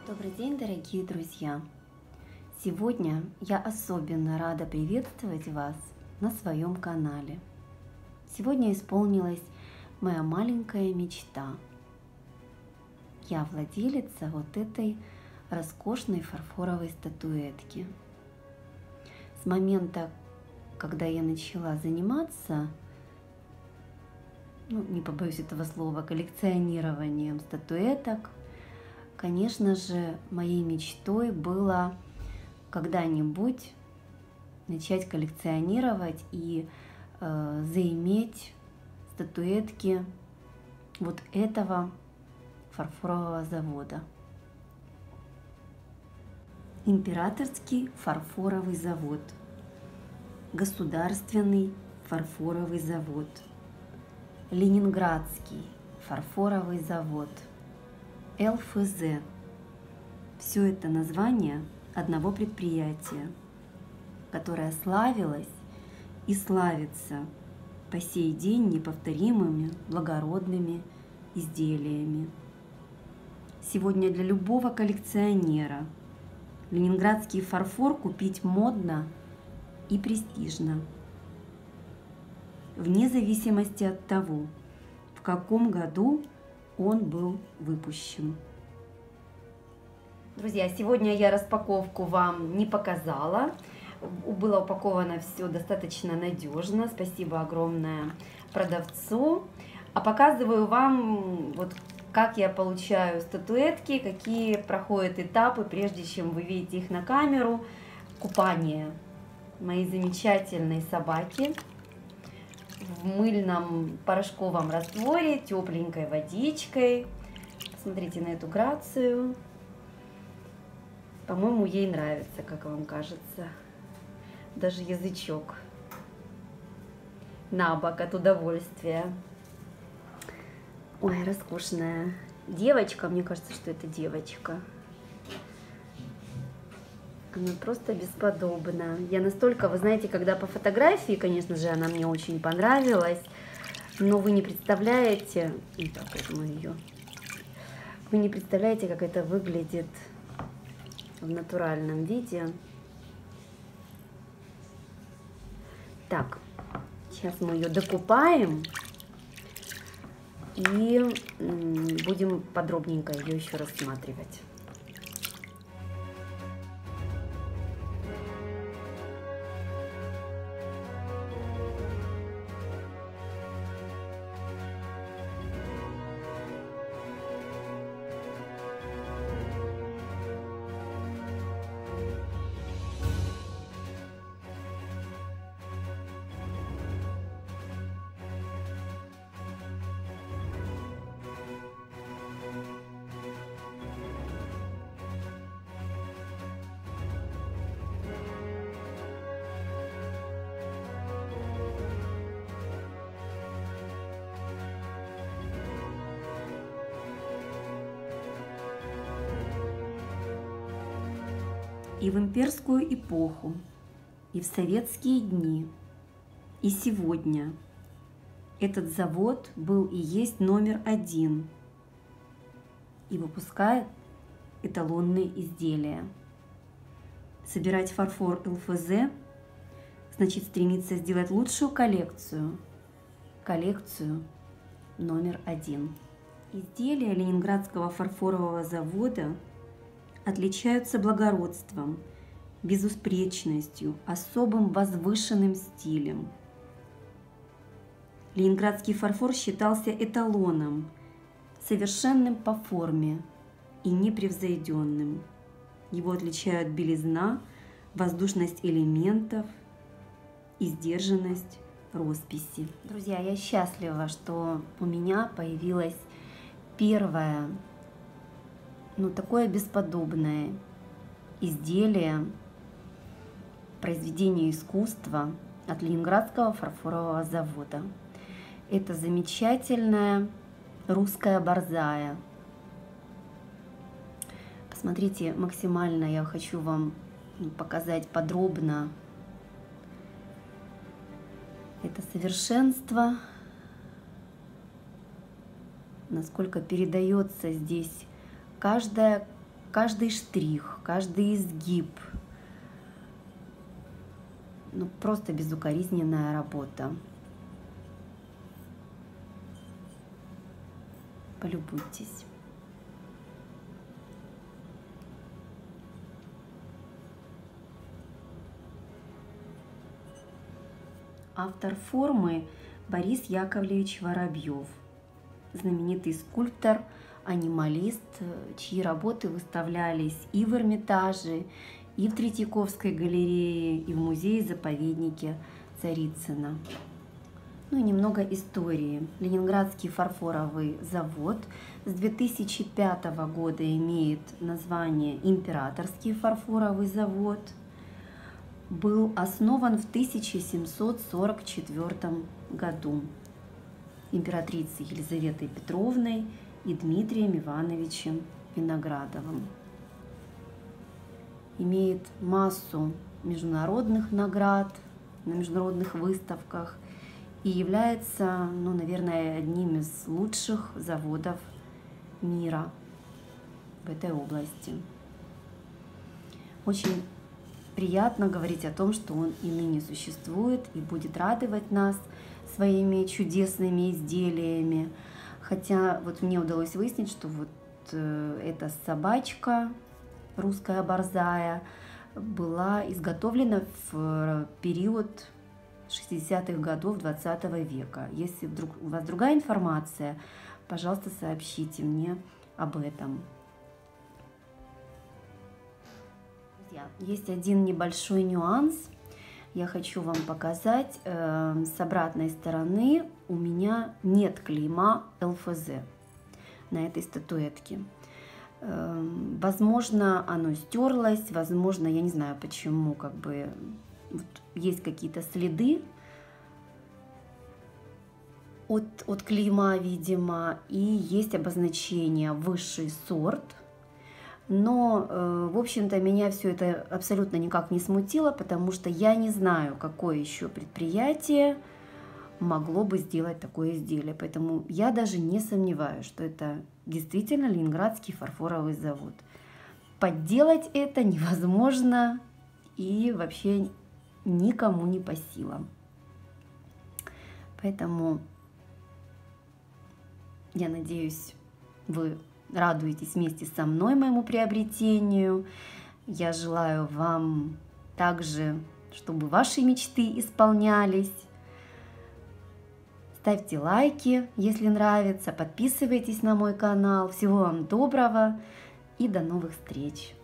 Добрый день, дорогие друзья! Сегодня я особенно рада приветствовать вас на своем канале. Сегодня исполнилась моя маленькая мечта. Я владелица вот этой роскошной фарфоровой статуэтки. С момента, когда я начала заниматься, не побоюсь этого слова, коллекционированием статуэток, конечно же, моей мечтой было когда-нибудь начать коллекционировать и заиметь статуэтки вот этого фарфорового завода. Императорский фарфоровый завод, Государственный фарфоровый завод, Ленинградский фарфоровый завод, ЛФЗ. Все это название одного предприятия, которое славилось и славится по сей день неповторимыми благородными изделиями. Сегодня для любого коллекционера ленинградский фарфор купить модно и престижно, вне зависимости от того, в каком году он был выпущен. Друзья, сегодня я распаковку вам не показала. Было упаковано все достаточно надежно. Спасибо огромное продавцу. А показываю вам, как я получаю статуэтки, какие проходят этапы, прежде чем вы видите их на камеру. Купание моей замечательной собаки в мыльном порошковом растворе, тепленькой водичкой. Посмотрите на эту грацию. По-моему, ей нравится, как вам кажется. Даже язычок на бок от удовольствия. Ой, роскошная девочка. Мне кажется, что это девочка. Она просто бесподобна. Я настолько, вы знаете, когда по фотографии, конечно же, она мне очень понравилась, но вы не представляете, вы не представляете, как это выглядит в натуральном виде. Так, сейчас мы ее докупаем и будем подробненько ее еще рассматривать. И в имперскую эпоху, и в советские дни, и сегодня этот завод был и есть номер один и выпускает эталонные изделия. Собирать фарфор ЛФЗ значит стремиться сделать лучшую коллекцию номер один. Изделия Ленинградского фарфорового завода отличаются благородством, безупречностью, особым возвышенным стилем. Ленинградский фарфор считался эталоном, совершенным по форме и непревзойденным. Его отличают белизна, воздушность элементов и сдержанность росписи. Друзья, я счастлива, что у меня появилась первая такое бесподобное изделие, произведение искусства от Ленинградского фарфорового завода. Это замечательная русская борзая. Посмотрите, максимально я хочу вам показать подробно это совершенство, насколько передается здесь каждая каждый штрих, каждый изгиб. Ну, просто безукоризненная работа. Полюбуйтесь. Автор формы Борис Яковлевич Воробьев, знаменитый скульптор, анималист, чьи работы выставлялись и в Эрмитаже, и в Третьяковской галерее, и в музее-заповеднике Царицына. Ну и немного истории. Ленинградский фарфоровый завод с 2005 года имеет название Императорский фарфоровый завод. Был основан в 1744 году императрицей Елизаветой Петровной и Дмитрием Ивановичем Виноградовым. Имеет массу международных наград на международных выставках и является, ну, наверное, одним из лучших заводов мира в этой области. Очень приятно говорить о том, что он и ныне существует и будет радовать нас своими чудесными изделиями. Хотя вот мне удалось выяснить, что вот эта собачка, русская борзая, была изготовлена в период 60-х годов 20 века. Если вдруг у вас другая информация, пожалуйста, сообщите мне об этом. Друзья, есть один небольшой нюанс. Я хочу вам показать. С обратной стороны у меня нет клейма ЛФЗ на этой статуэтке. Возможно, оно стерлось, возможно, я не знаю почему, как бы вот есть какие-то следы от клейма, видимо, и есть обозначение «высший сорт». Но, в общем-то, меня все это абсолютно никак не смутило, потому что я не знаю, какое еще предприятие могло бы сделать такое изделие. Поэтому я даже не сомневаюсь, что это действительно Ленинградский фарфоровый завод. Подделать это невозможно и вообще никому не по силам. Поэтому я надеюсь, вы радуетесь вместе со мной моему приобретению. Я желаю вам также, чтобы ваши мечты исполнялись. Ставьте лайки, если нравится, подписывайтесь на мой канал. Всего вам доброго и до новых встреч!